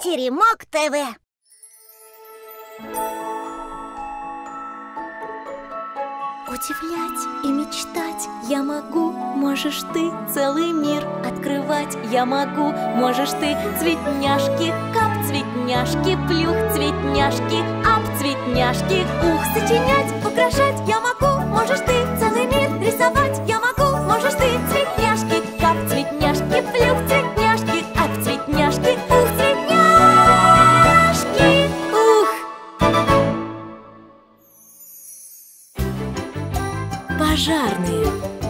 Теремок ТВ. Удивлять и мечтать я могу, можешь ты целый мир открывать. Я могу, можешь ты цветняшки, кап, цветняшки, плюх, цветняшки, ап, цветняшки, ух, сочинять, украшать. Я могу, можешь ты целый мир рисовать. Я могу, можешь ты цветняшки, кап, цветняшки, плюх, цветняшки, ап, цветняшки, ух, цветняшки, ух. Пожарные.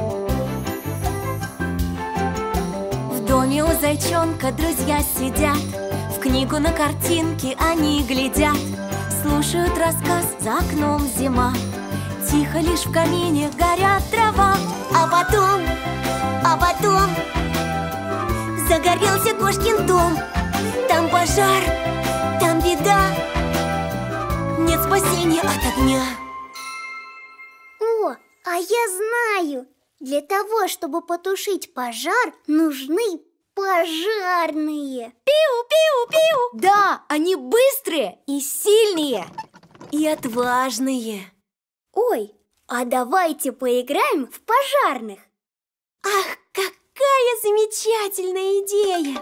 В доме у зайчонка друзья сидят, в книгу на картинке они глядят, слушают рассказ, за окном зима, тихо лишь в камине горят дрова. А потом загорелся кошкин дом. Там пожар, там беда, нет спасения от огня. О, а я знаю! Для того, чтобы потушить пожар, нужны пожарные. Пиу-пиу-пиу! Да, они быстрые и сильные, и отважные. Ой, а давайте поиграем в пожарных. Ах, какая замечательная идея!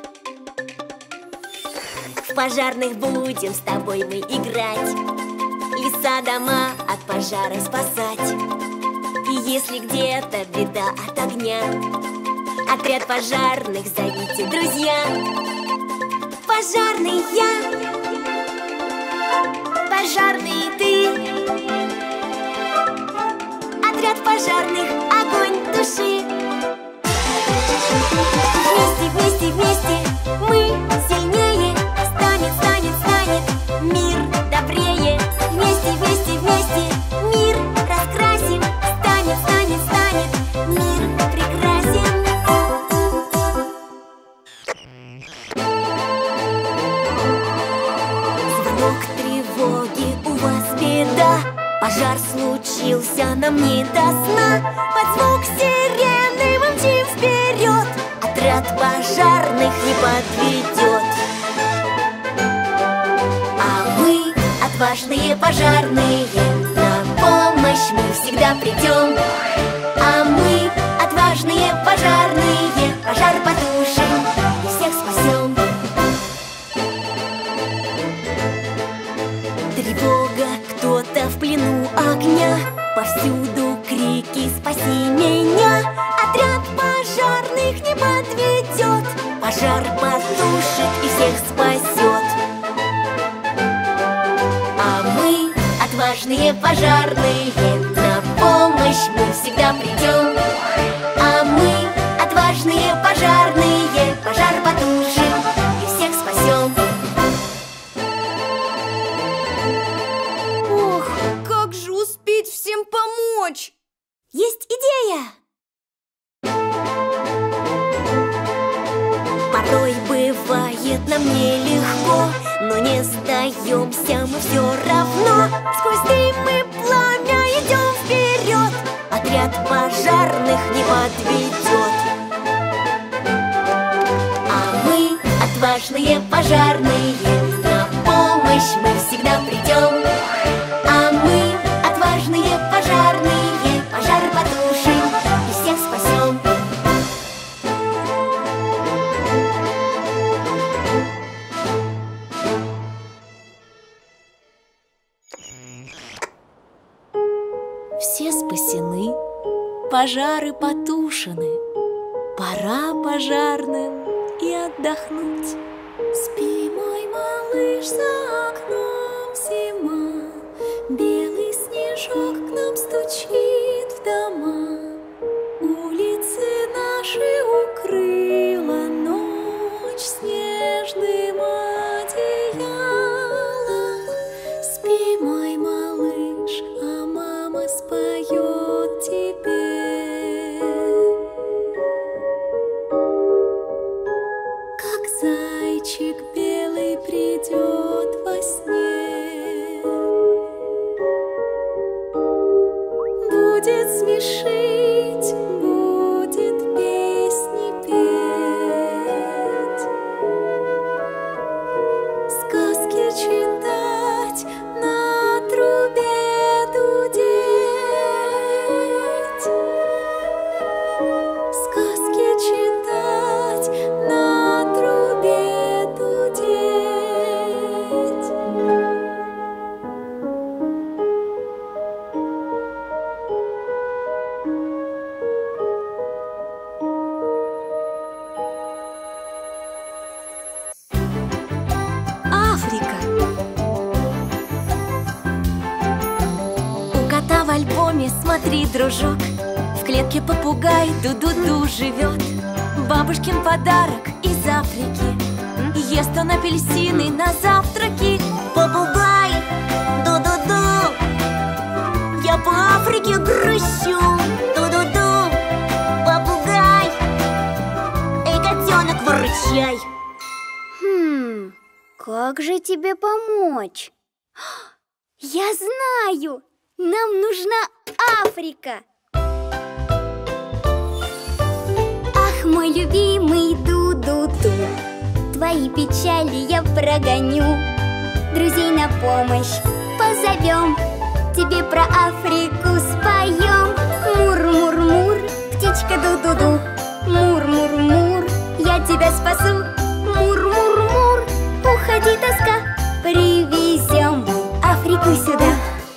В пожарных будем с тобой мы играть, леса, дома от пожара спасать. И если где-то беда от огня, отряд пожарных зовите, друзья. Пожарный я, пожарный ты, отряд пожарных, огонь туши. Вместе, вместе, вместе мы сильнее, станет, станет, станет мир добрее. Вместе, вместе, вместе мир раскрасим, станет, станет, станет мир прекрасен. Звонок тревоги, у вас беда, пожар случился, нам не до сна. Под звук сирены мы мчим вперед, отряд пожарных не подведет. А мы, отважные пожарные, на помощь мы всегда придем. А мы, отважные пожарные, пожар потушим и всех спасем. Тревога, кто-то в плену огня, повсюду крики «Спаси меня!». Отряд пожарных не подведет, пожар потушит и всех спасет. А мы, отважные пожарные, на помощь мы всегда придем. А мы, отважные пожарные, пожар потушим и всех спасем. Ох, как же успеть всем помочь? Есть идея! Порой бывает нам нелегко, но не сдаемся мы все равно. Сквозь дым и пламя идем вперед, отряд пожарных не подведет. А мы, отважные пожарные, на помощь мы всегда придем. А мы, отважные пожарные, пожар потушим и всех спасем. Все спасены, пожары потушены, пора пожарным и отдохнуть. Спи, мой малыш, за окном зима, белый снежок к нам стучит в дома. Улицы наши укрыла ночь снежным одеялом. Спи, мой малыш, а мама споет тебе. Как зайчик белый придет во сне, будет смешить, будет песни петь. смотри, дружок, в клетке попугай ду-ду-ду живет. Бабушкин подарок из Африки, ест он апельсины на завтраки. Попугай, ду-ду-ду, я по Африке грущу. Ду-ду-ду, попугай, эй, котенок, выручай. Как же тебе помочь? Я знаю! Нам нужна Африка! Ах, мой любимый ду-ду-ду, твои печали я прогоню, друзей на помощь позовем, тебе про Африку споем. Мур-мур-мур, птичка ду-ду-ду, мур-мур-мур, я тебя спасу. Мур-мур-мур, уходи, тоска, привезем Африку сюда.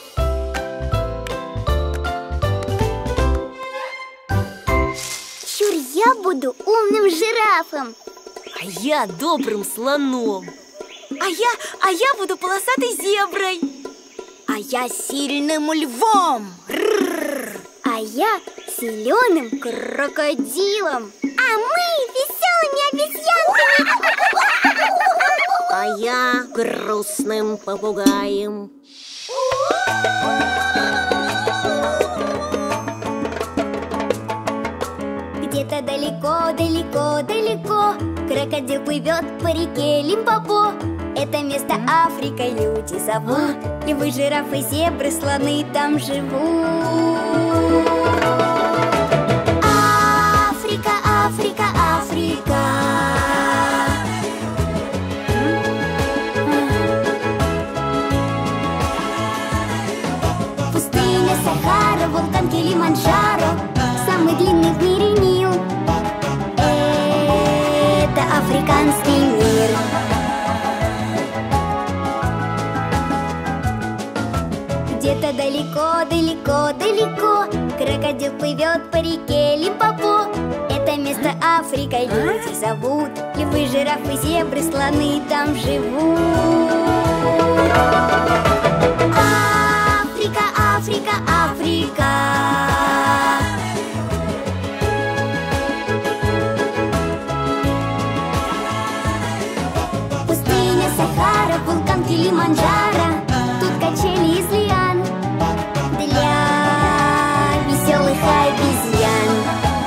Чур, я буду умным жирафом. А я добрым слоном. А я буду полосатой зеброй. А я сильным львом. А я зеленым крокодилом. А мы веселыми обезьянками. А я грустным попугаем. Где-то далеко-далеко-далеко крокодил плывет по реке Лимпопо. Это место Африка люди зовут. Львы, жирафы, зебры, слоны там живут. Африка, Африка, Африка. Пустыня Сахара, вулкан Килиманджаро, самый длинный в мире Нил. Это африканский мир. Где-то далеко-далеко-далеко крокодил плывет по реке Лимпопо. Это место Африка люди зовут. Львы, жирафы, зебры, слоны там живут. Африка, Африка, Африка. Пустыня Сахара, вулкан Килиманджаро, тут качели из лиан для веселых обезьян.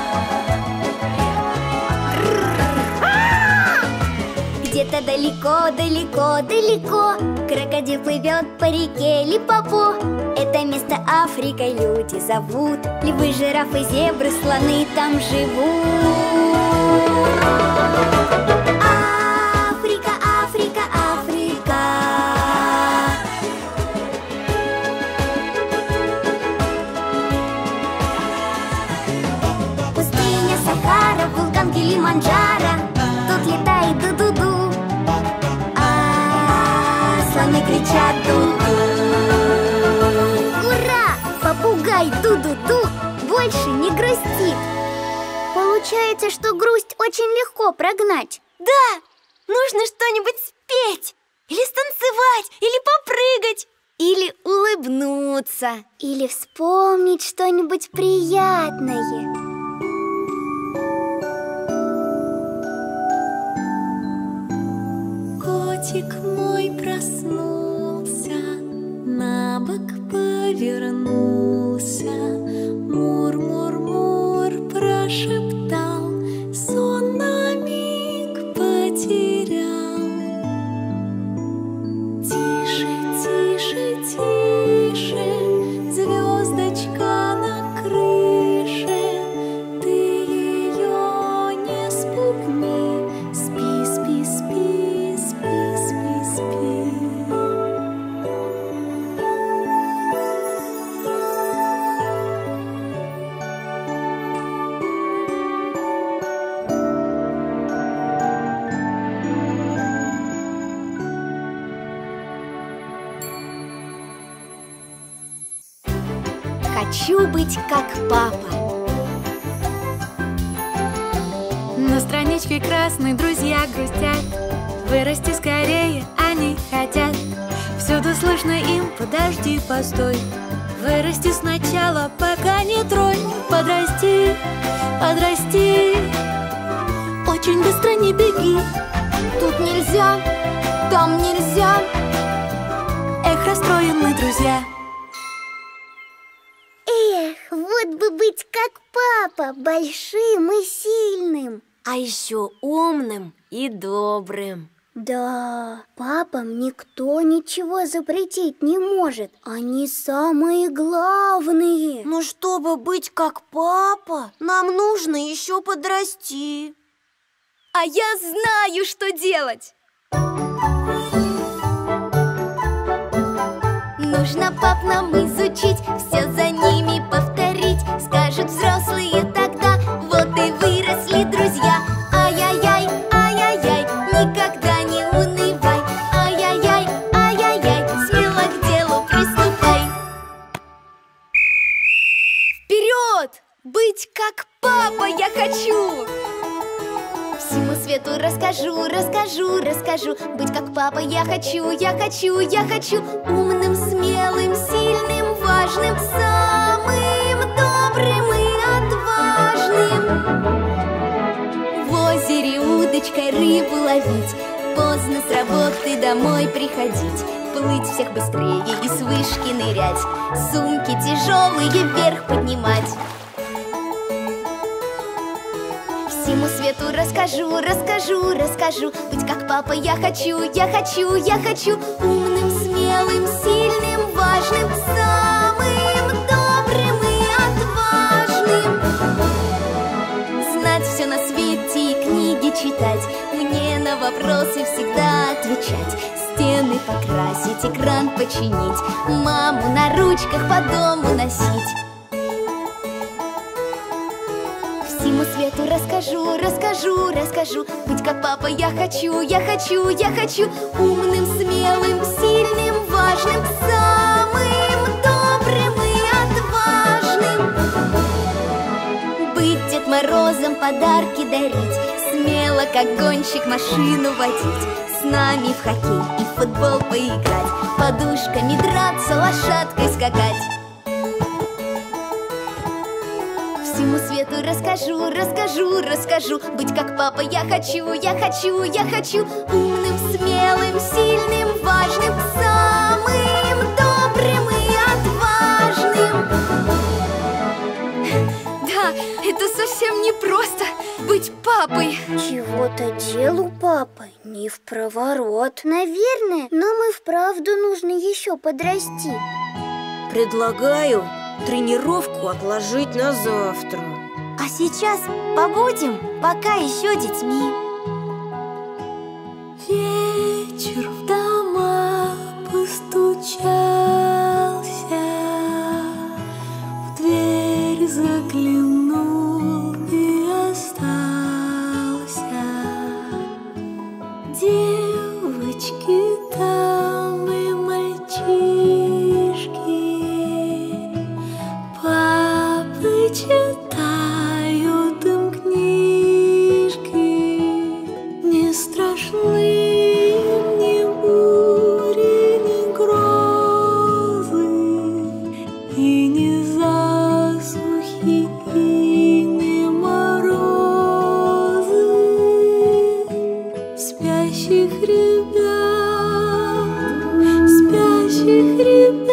Где-то далеко-далеко-далеко крокодил плывет по реке Лимпопо. Это место Африка люди зовут. Львы, жирафы, зебры, слоны там живут. Африка, Африка, Африка. Пустыня Сахара, вулкан Килиманджаро, тут летает ду-ду-ду, а слоны кричат ду-ду. Ура! Попугай ду-ду-ду больше не грустит. Получается, что грусть очень легко прогнать. Да, нужно что-нибудь спеть, или станцевать, или попрыгать, или улыбнуться, или вспомнить что-нибудь приятное. Котик мой проснулся, на бок повернулся, мур-мур-мур прошептал, сон на миг потерял. Тише, тише, тише, звездочка на крыше, ты ее не спугни, спи, спи, спи, спи, спи, спи. Хочу быть как папа. На страничке красной друзья грустят, вырасти скорее они хотят. Всюду слышно им: подожди, постой, в Вырасти сначала, пока не тронь. Подрасти, подрасти, очень быстро не беги. Тут нельзя, там нельзя. Эх, расстроены друзья. Эх, вот бы быть как папа, большим и сильным. А еще умным и добрым. Да, папам никто ничего запретить не может. Они самые главные. Но чтобы быть как папа, нам нужно еще подрасти. А я знаю, что делать. Нужно пап нам изучить, все за ними повторить. Скажут взрослые тогда, вот и выросли друзья. Ай-яй-яй, ай-яй-яй, никогда не унывай. Ай-яй-яй, ай-яй-яй, смело к делу приступай. Вперед! Быть как папа я хочу! Всему свету расскажу, расскажу, расскажу. Быть как папа я хочу, я хочу, я хочу. Умным, смелым, сильным, важным, самым добрым и отважным. В озере удочкой рыбу ловить, поздно с работы домой приходить, плыть всех быстрее и с вышки нырять, сумки тяжелые вверх поднимать. Всему свету расскажу, расскажу, расскажу. Быть как папа я хочу, я хочу, я хочу. Умным, смелым, сильным, важным, самым добрым и отважным. Знать все на свете и книги читать, мне на вопросы всегда отвечать. Стены покрасить, экран починить, маму на ручках по дому носить. Всему свету расскажу, расскажу, расскажу. Быть как папа я хочу, я хочу, я хочу. Умным, смелым, сильным, важным, самым добрым и отважным. Быть Дед Морозом, подарки дарить, смело, как гонщик, машину водить, с нами в хоккей и в футбол поиграть, подушками драться, лошадкой скакать. Всему свету расскажу, расскажу, расскажу. Быть как папа я хочу, я хочу, я хочу. Умным, смелым, сильным, важным, самым добрым и отважным. Да, это совсем не просто быть папой. Чего-то делу папы не впроворот. Наверное, нам и вправду нужно еще подрасти. Предлагаю тренировку отложить на завтра. А сейчас побудем пока еще детьми. Вечер в дома постучался, в дверь заглянул и остался. Девочки там и мальчишки, папы читают им книжки. Не страшны им ни бури, ни грозы, и ни засухи, и ни морозы. Спящих ребят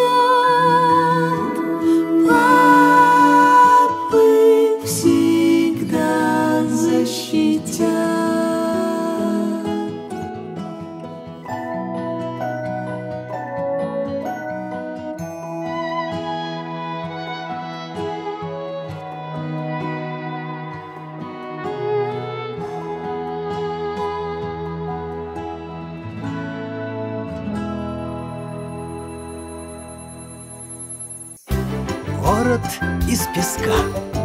папы всегда защитят. Город из песка.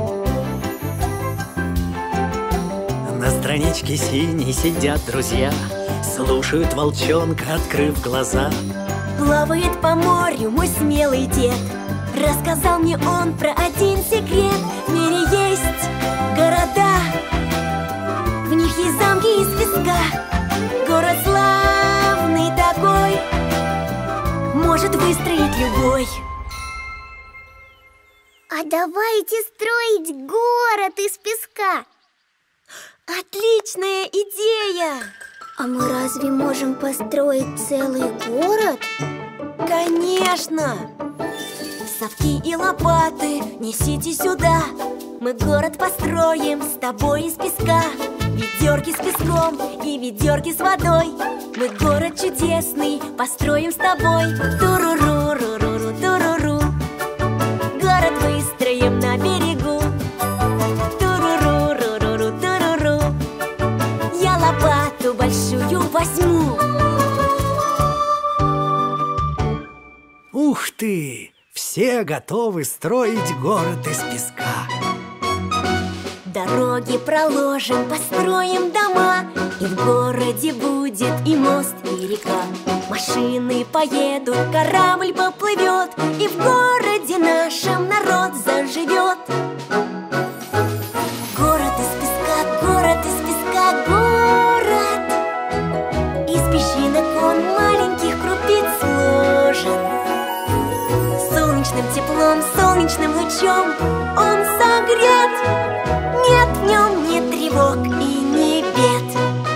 На страничке синей сидят друзья, слушают волчонка, открыв глаза. Плавает по морю мой смелый дед. Рассказал мне он про один секрет. В мире есть города, в них есть замки из песка. Город славный такой, может выстроить любой. А давайте строить город из песка. Отличная идея! А мы разве можем построить целый город? Конечно! Совки и лопаты несите сюда. Мы город построим с тобой из песка. Ведерки с песком и ведерки с водой. Мы город чудесный построим с тобой. Туруру-ру-ру-ру, туруру. Город выстроим на берегу. Туруру-ру-ру-ру, туруру. Я лопату большую возьму. Ух ты! Все готовы строить город из песка. Дороги проложим, построим дома. И в городе будет и мост, и река. Машины поедут, корабль поплывет. И в городе нашем народ заживет. Город из песка, город из песка, город. Из песчинок он маленьких крупиц сложен. Солнечным теплом, солнечным лучом он согрет. Нет в нем ни тревог и ни бед.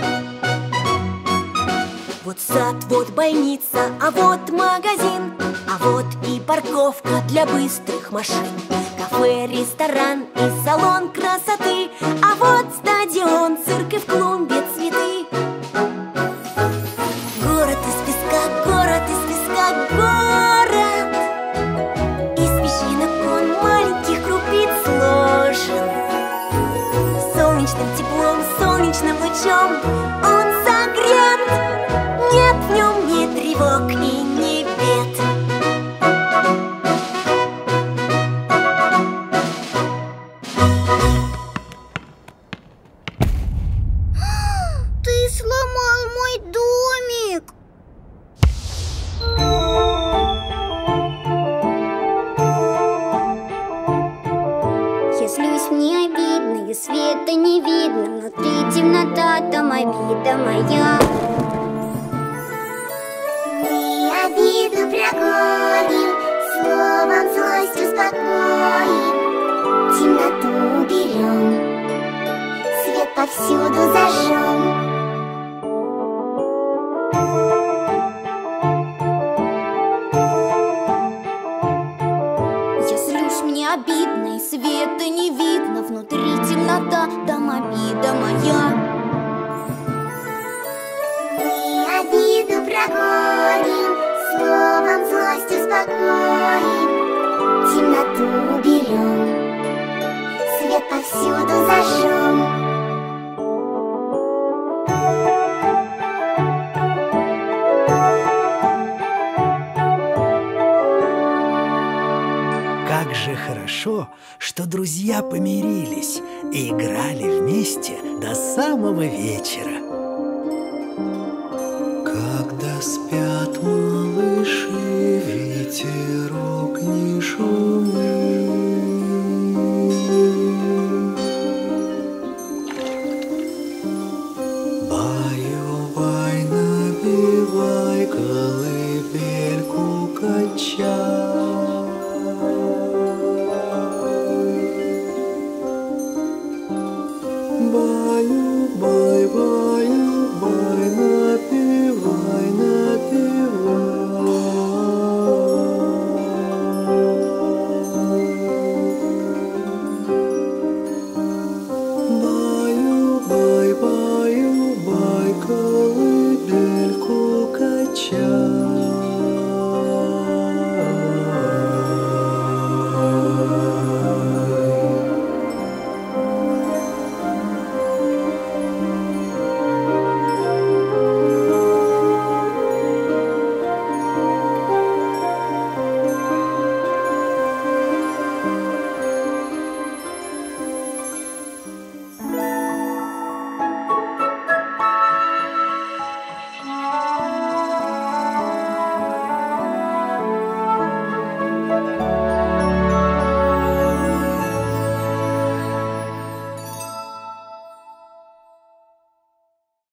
Вот сад, вот больница, а вот магазин. А вот и парковка для быстрых машин. Кафе, ресторан и салон красоты. А вот стадион, цирк и в клумбе цветы. Город из песка, город из песка, город. Из песчинок он маленьких крупиц сложен. Солнечным теплом, солнечным лучом он согрет. Нет в нем ни тревог и ни бед. Ты сломал мой домик. Если уж мне обидно и света не видно, внутри темнота, там обида моя. Мы обиду прогоним, словом злость успокоим, темноту уберем, свет повсюду зажжем. Если уж мне обидно и света не видно, внутри темнота, там обида моя. Мы обиду прогоним, словом злость успокоим, темноту уберем, свет повсюду зажжем. Как же хорошо, что друзья помирились и играли вместе до самого вечера. Когда спят малыши, ветер